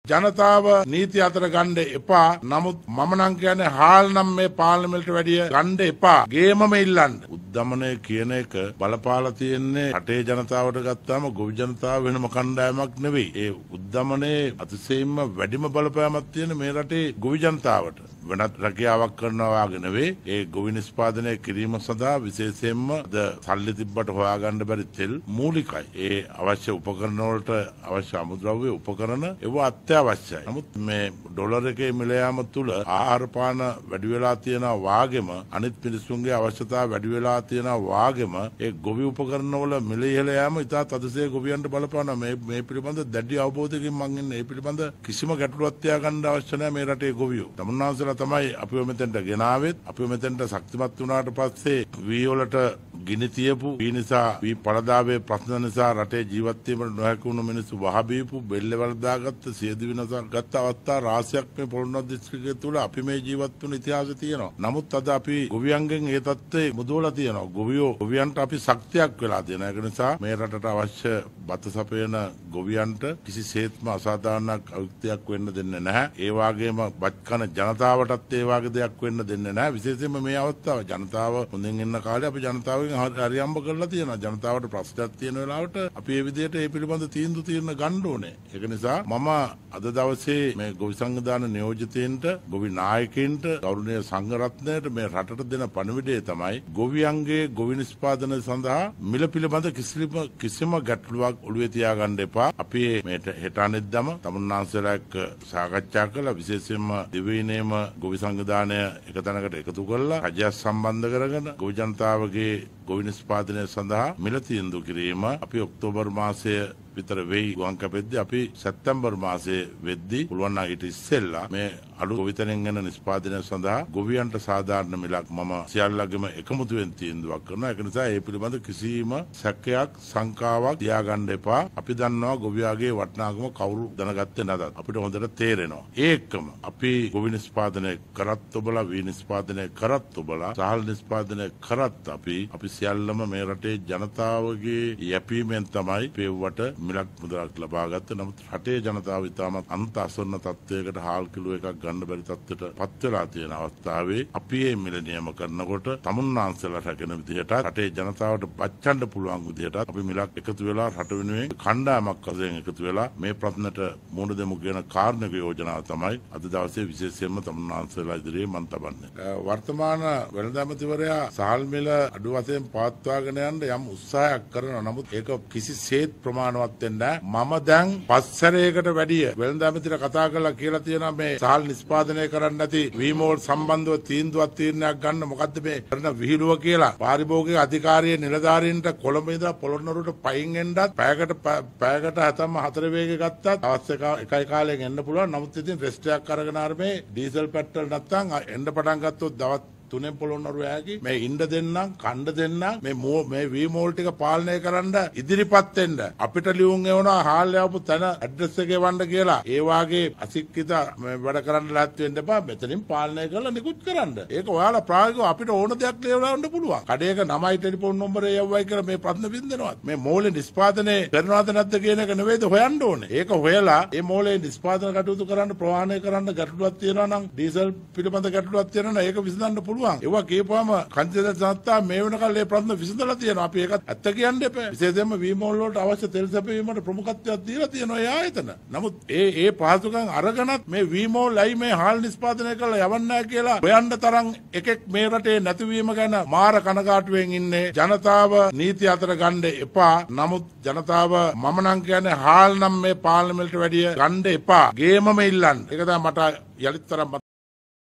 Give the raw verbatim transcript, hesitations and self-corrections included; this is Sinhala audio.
ජනතාව නීති අතර ගන්න එපා. නමුත් මම නම් කියන්නේ හාල් නම් මේ පාර්ලිමේන්තුවට වැඩිය ගන්න එපා. ගේමම ඉල්ලන්න. උද්දමනය කියන එක බලපාලා තියෙන්නේ රටේ ජනතාවට ගත්තාම ගොවි ජනතාව වෙනම කණ්ඩායමක් නෙවෙයි. ඒ උද්දමනයේ අතිශයින්ම වැඩිම බලපෑමක් තියෙන මේ රටේ ගොවි ජනතාවට. වෙනත් රැකියාවක් කරනවා වගේ නෙවෙයි. ඒ ගොවි නිෂ්පාදනය කිරීම සඳහා විශේෂයෙන්ම ද සල්ලි තිබ්බට හොයාගන්න බැරි තෙල් මූලිකයි. ඒ අවශ්‍ය උපකරණ වලට අවශ්‍ය අමුද්‍රව්‍ය උපකරණ ඒව අත්‍යවශ්‍යයි. නමුත් මේ ඩොලර් එකේ මිල යාම තුල ආහාර පාන වැඩි වෙලා තියෙනවා වාගෙම අනිත් මිනිස්සුන්ගේ අවශ්‍යතාව වැඩි වෙලා තියෙනවා වාගෙම ඒ ගොවි උපකරණ වල මිල ඉහළ යාම ඉතා තදසේ ගොවියන්ට බලපාන මේ මේ පිළිබඳ දැඩි අවබෝධයකින් මම ඉන්නේ. ඒ පිළිබඳ කිසිම ගැටලුවක් තියාගන්න අවශ්‍ය නැහැ මේ රටේ ගොවියෝ. තමුන්නාන්සලා තමයි අපිව මෙතෙන්ට ගෙනාවෙත්. අපිව මෙතෙන්ට ශක්තිමත් වුණාට පස්සේ වී වලට ගිනි තියපු වී නිසා වී පළදාවේ ප්‍රශ්න නිසා රටේ ජීවත් වීමට නොහැකි වුණු මිනිස්සු වහබීපු බෙල්ල වලදාගත්ත සියදු විනාශ ගත්ත අවස්ථා රාශියක් මේ පොළොන්නරුව දිස්ත්‍රික්කය තුල අපි මේ ජීවත් වුණු ඉතිහාසය තියෙනවා. නමුත් අද අපි ගොවියන්ගෙන් ඒ තත්ත්වේ මුදවලා තියෙනවා. ගොවියෝ ගොවියන්ට අපි ශක්තියක් වෙලා තියෙනවා. ඒක නිසා මේ රටට අවශ්‍ය බත සපයන ගොවියන්ට කිසිසේත්ම අසාධාරණයක් අයුක්තියක් වෙන්න දෙන්නේ නැහැ. ඒ වගේම බත් කන ජනතාවටත් ඒ වගේ දෙයක් වෙන්න දෙන්නේ නැහැ. විශේෂයෙන්ම මේ අවස්ථාව ජනතාව හොඳින් ඉන්න කාලේ අපි ජනතාවගෙන් හරියම්බ කරලා තියෙනවා. ජනතාවට ප්‍රශ්නයක් තියෙන වෙලාවට අපි මේ විදිහට මේ පිළිබඳ තීන්දුව తీරන ගන්න ඕනේ. ඒක නිසා මම අද දවසේ මේ ගොවි සංවිධාන නියෝජිතයින්ට, ගොවි නායකයින්ට, ගෞරවනීය සංඝ රත්නයට මේ රටට දෙන පණිවිඩය තමයි ගොවියන්ගේ ගොවි නිෂ්පාදන සඳහා මිල පිළිබඳ කිසිම කිසිම ගැටලුවක් ඔළුවේ තියාගන්න එපා. අපි මේ හෙට අනිද්දාම තමුන්නාන්සලා එක්ක සාකච්ඡා කළා. විශේෂයෙන්ම දිවයිනේම ගොවි සංවිධානය එක තැනකට එකතු කරලා රජය සම්බන්ධ කරගෙන ගොවි ජනතාවගේ ගොවි නිෂ්පාදනය සඳහා මිල තීන්දුව කිරීම අපි ඔක්තෝබර් මාසයේ විතර වෙයි ගුවන් කැපෙද්දී අපි සැප්තැම්බර් මාසයේ වෙද්දී පුළුවන් නම් ඊට ඉස්සෙල්ලා මේ අලු ගොවිතැනෙන් එන නිෂ්පාදනය සඳහා ගොවියන්ට සාධාරණ මිලක් මම සියල්ලගෙම එකමුතුවෙන් තීන්දුවක් කරනවා. ඒක නිසා ඒ පිළිබඳ කිසිම සැකයක් සංකාවක් තියාගන්න එපා. අපි දන්නවා ගොවියාගේ වටිනාකම කවුරු දැනගත්තේ නැතත් අපිට හොඳට තේරෙනවා. ඒකම අපි ගොවි නිෂ්පාදනය කරත් ඔබලා වී නිෂ්පාදනය කරත් ඔබලා සහල් නිෂ්පාදනය කරත් අපි අපි සියල්ලම මේ රටේ ජනතාවගේ යැපීමෙන් තමයි පෙව්වට මිලක් මුදලක් ලබා ගත්තේ. නමුත් රටේ ජනතාව ඉතාමත් අන්ත අසරණ තත්ත්වයකට හාල් කිලෝ එකක් ගන්න බැරි තත්ත්වයට පත් වෙලා තියෙන අවස්ථාවේ අපි මේ මිල නියම කරනකොට තමුන්නාන්සලා රැකෙන විදිහට රටේ ජනතාවට බච්චන්න පුළුවන් විදිහට අපි මිලක් එකතු වෙලා රට වෙනුවෙන් කණ්ඩායමක් වශයෙන් එකතු වෙලා මේ ප්‍රශ්නට මුහුණ දෙමු කියන කාරණක යෝජනාව තමයි අද දවසේ විශේෂයෙන්ම තමුන්නාන්සලා ඉදිරියේ මම තබන්නේ. වර්තමාන වෙළඳ ඇමතිවරයා සහල් මිල අඩු වශයෙන් පවත්වාගෙන යන්න යම් උත්සාහයක් කරනවා. නමුත් ඒක කිසිසේත් ප්‍රමාණවත් මම දැන් පස්සරයකට වැඩිය වෙළඳ ඇමතිට කතා කරලා කියලා තියෙනවා මේ සහල් නිෂ්පාදනය කරන්න නැති වීමෝල් සම්බන්ධව තීන්දුවක් තීරණයක් ගන්න මොකද්ද මේ කරන විහිළුව කියලා පාරිභෝගික අධිකාරියේ නිලධාරීන්ට කොළඹ ඉඳලා පොළොන්නරුවට පයින් එන්නත් පැයකට පැයකට හතම හතර වේගෙ ගත්තත් අවශ්‍ය එකයි කාලයෙන් එන්න පුළුවන්. නමුත් ඉතින් රෙස්ට් එකක් අරගෙන ආර මේ ඩීසල් පෙට්‍රල් නැත්තම් එන්න පටන් ගත්තොත් දවස් තුනෙන් පොළොන්නරුව යකි මේ ඉන්න දෙන්නම් කණ්ඩ දෙන්නම් මේ මේ වී මෝල් ටික පාලනය කරන්න ඉදිරිපත් වෙන්න අපිට ලියුම් එවනවා හාල් යවපු තැන ඇඩ්‍රස් එක එවන්න කියලා. ඒ වාගේ අසික්කිත වැඩ කරන්න ලැත් වෙන්න එපා. මෙතනින් පාලනය කරලා නිකුත් කරන්න. ඒක ඔයාලා ප්‍රායෝගිකව අපිට ඕන දෙයක් ලියවලා යන්න පුළුවන්. කඩේක නමයි ටෙලිෆෝන් නම්බරය යවුවයි කියලා මේ ප්‍රශ්න වින්දනවා. මේ මෝලේ නිෂ්පාදනය කරනවද නැද්ද කියන එක නෙවෙයිද හොයන්න ඕනේ. ඒක හොයලා මේ මෝලේ නිෂ්පාදන කටයුතු කරන්න ප්‍රවාහනය කරන්න ගැටලුවක් තියෙනවා නම් ඩීසල් පිළිබඳ ගැටලුවක් තියෙනවා නම් ඒක විසඳන්න පුළුවන්. ඒවා කියපුවාම කන්තිද සංස්ථා මේ වෙනකල් මේ ප්‍රශ්න විසඳලා තියෙනවා. අපි ඒකත් ඇත්ත කියන්න එපා. විශේෂයෙන්ම වීමෝල් වලට අවශ්‍ය තෙල් සැපයීමට ප්‍රමුඛත්වයක් දීලා තියෙනවා ඒ ආයතන. නමුත් ඒ ඒ පහසුකම් අරගෙනත් මේ වීමෝල් අයි මේ හාල් නිෂ්පාදනය කරලා යවන්නේ නැහැ කියලා හොයන්න තරම් එකෙක් මේ රටේ නැතිවීම ගැන මාර කනගාටුවෙන් ඉන්නේ. ජනතාව නීති අතර ගන්න එපා. නමුත් ජනතාව මම නම් කියන්නේ හාල් නම් මේ පාර්ලිමේන්තුවට වැඩිය ගන්න එපා. ගේමම ඉල්ලන්න. ඒක තමයි මට යලිත් තරම්